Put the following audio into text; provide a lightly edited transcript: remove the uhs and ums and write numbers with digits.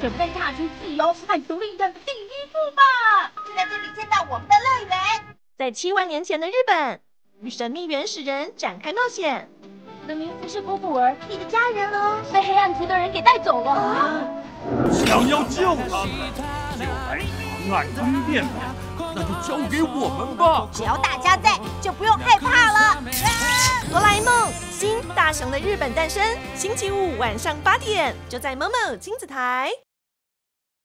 准备踏出自由和独立的第一步吧！ 在这里见到我们的乐园。 在7万年前的日本，与神秘原始人展开冒险。 我的名字是布布尔，你的家人呢？被黑暗族的人给带走了。 想要救他们，就来长安宫殿吧，那就交给我们吧。 只要大家在，就不用害怕了。 哆啦 A 梦：新大雄的日本诞生，星期五晚上8点，就在 MOMO 亲子台。